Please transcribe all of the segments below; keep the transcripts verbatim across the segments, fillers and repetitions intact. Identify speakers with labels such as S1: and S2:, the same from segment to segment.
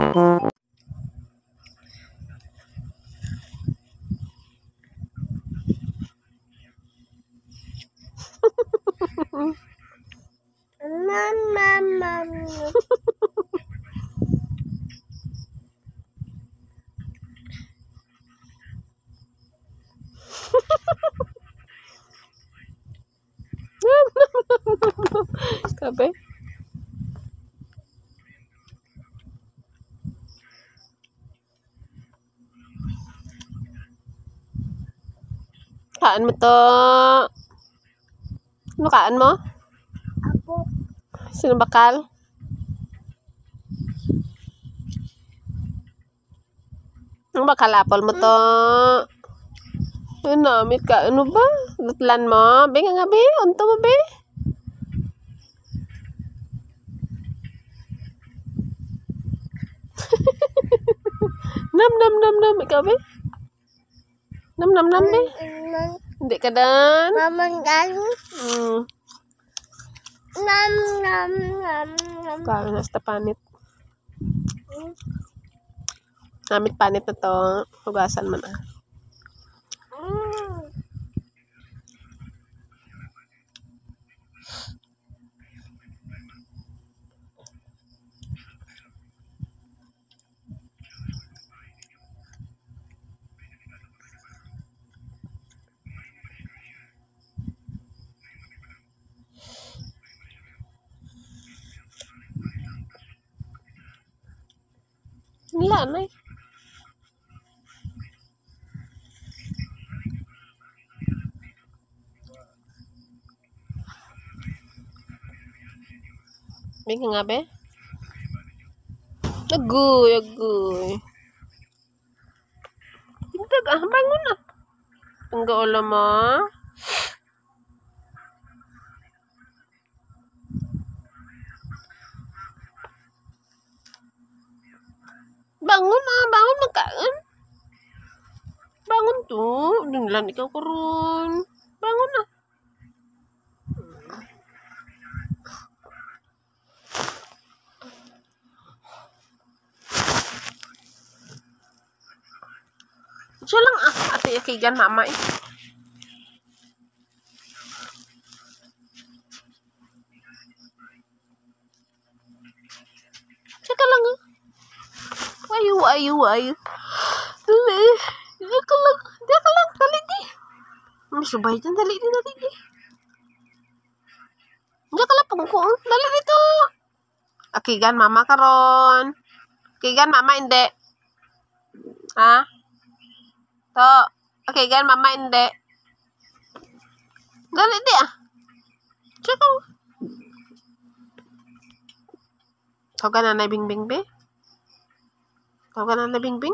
S1: Sabi? Kaan mo to. Ano kaan mo?
S2: Ako.
S1: Sino bakal? Ang bakal apple mo to. Ano, mit ka. Ano ba? Lutlan mo? Be nga nga, be. Unto mo, be. Nam, nam, nam, nam. Ikaw, be. Nam, nam, nam, be. Hindi ka dan.
S2: Naman galing.
S1: Hmm.
S2: Nam, nam, nam, nam.
S1: Kaya nasta panit. Namit panit na to. Hugasan mo na.
S2: Mm.
S1: Wala na eh. Bing nga, be. Agoy, agoy. Tindag ah, bangon na. Ang gaula mo. Bangon na, bangon magkaan. Bangon to. Dinglan ikaw karon. Bangon na. Siya lang ah, ate yakigan mama eh. Siya ka lang ah. Ayu, ayu, ayu. Dali. Diya ka lang. Diya ka lang. Dali di. Masubay dyan. Dali di, dali di. Diya ka lang pungkong. Dali dito. Akigan mama karon. Akigan mama hindi. Ha? To. Akigan mama hindi. Dali di ah. Diya ka. Tawagan na na bingbing be. Tawagan na na bingbing.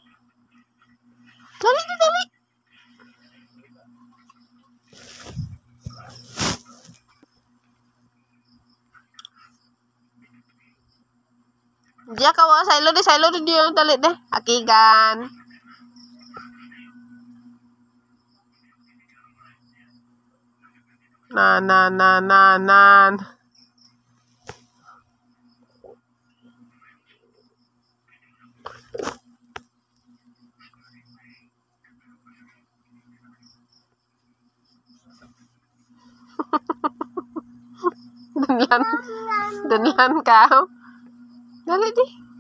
S1: Dali di, dali. Diya ka wa. Silo di, silo di diyo. Dali di. Akigan. Na, na, na, na, nan. Dunlan. Dunlan ka. Dali di.